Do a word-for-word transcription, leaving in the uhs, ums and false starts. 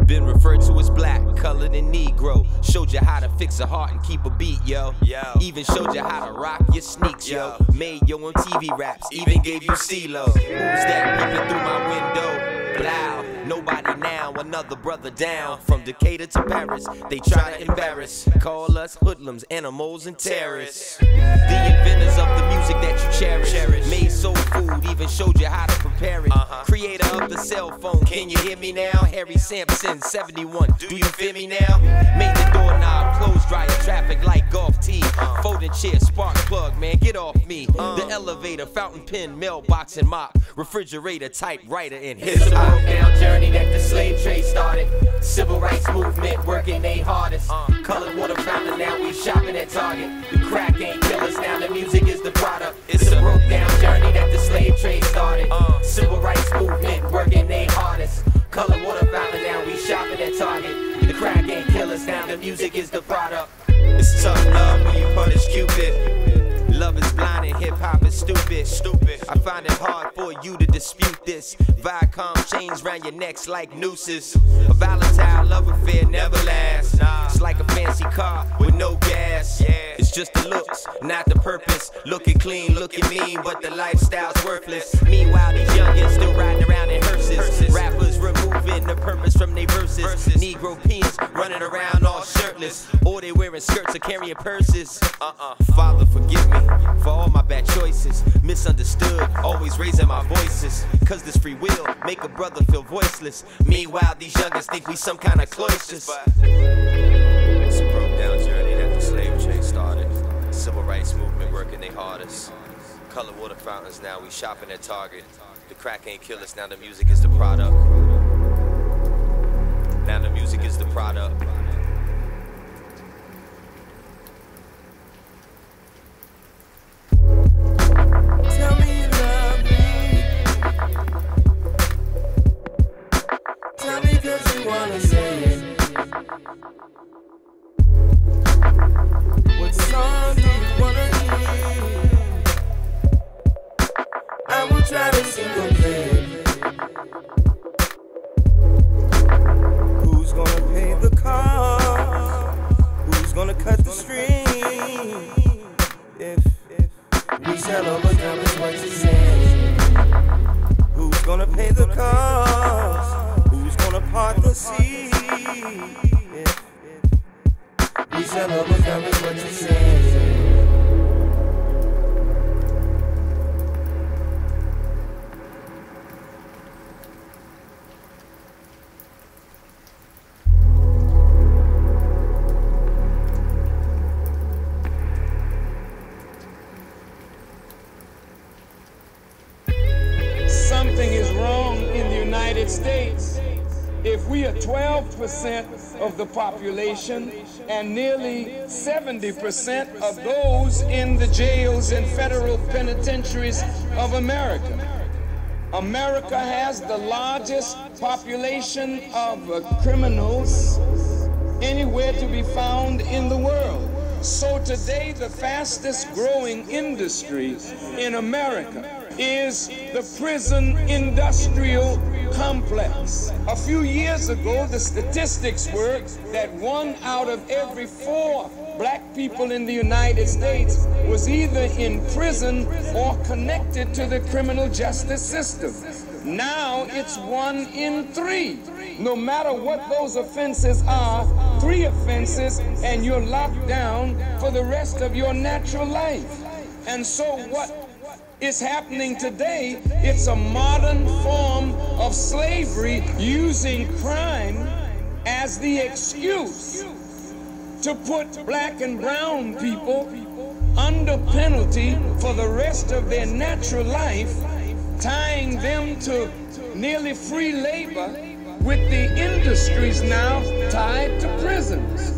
Been referred to as black, colored, and Negro. Showed you how to fix a heart and keep a beat, yo. Yo. Even showed you how to rock your sneaks, yo. yo. Made your own T V raps, even gave you C-Lo. Who's that peeping through my window? Loud. Nobody now, another brother down. From Decatur to Paris, they try to embarrass. Call us hoodlums, animals, and terrorists. The inventors of the music that you cherish. Made soul food, even showed you how to prepare it. Uh-huh. Creator of the cell phone, can you hear me now? Harry Sampson, seventy-one, do you feel me now? Made the doorknob, clothes dryer, traffic light, golf tee. Uh. Folding chair, spark plug, man, get off me. Uh. The elevator, fountain pen, mailbox and mop. Refrigerator, typewriter, and hip hop. It's a broke down journey that the slave trade started. Civil rights movement working they hardest. Uh. Colored water fountain, now we shopping at Target. The crack ain't kill us, now the music is the product. It's, it's a broke down journey that the slave trade started. Uh. Civil rights movement working they hardest. Colored water fountain, now we shopping at Target. The crack ain't kill us, now the music is the product. It's tough love when you punish Cupid. Love is blind and hip-hop is stupid. Stupid. I find it hard for you to dispute this. Viacom chains round your necks like nooses. A volatile love affair never lasts. Nah. It's like a fancy car with no gas. Yeah. It's just the looks, not the purpose. Looking clean, looking mean, but the lifestyle's worthless. Meanwhile, these youngins still riding around in hearses. hearses. Rappers removing the purpose from their verses. verses. Negro peons running around all shirtless. Or they wearing skirts or carrying purses. Uh-uh. Father, forgive me for all my bad choices. Misunderstood, always raising my voices. Cause this free will make a brother feel voiceless. Meanwhile, these youngins think we some kind of cloisters. It's a broke down journey that the slave trade started. Civil rights movement working their hardest. Colored water fountains, now we shopping at Target. The crack ain't kill us, now the music is the product. Now the music is the product. Wanna say it. What song do you wanna hear? I will try to sing a play. Who's gonna pay the cost? Who's gonna cut the string? If, if we sell over time is what you say. Who's gonna pay the cost? Part the sea. If, if we shall overcome is what you say. Something is wrong in the United States. If we are twelve percent of the population and nearly seventy percent of those in the jails and federal penitentiaries of America, America has the largest population of uh, criminals anywhere to be found in the world. So today, the fastest growing industry in America is the prison industrial complex. A few years ago, the statistics were that one out of every four black people in the United States was either in prison or connected to the criminal justice system. Now it's one in three. No matter what those offenses are, three offenses and you're locked down for the rest of your natural life. And so what is happening today, it's a modern form of slavery using crime as the excuse to put black and brown people under penalty for the rest of their natural life, tying them to nearly free labor with the industries now tied to prisons.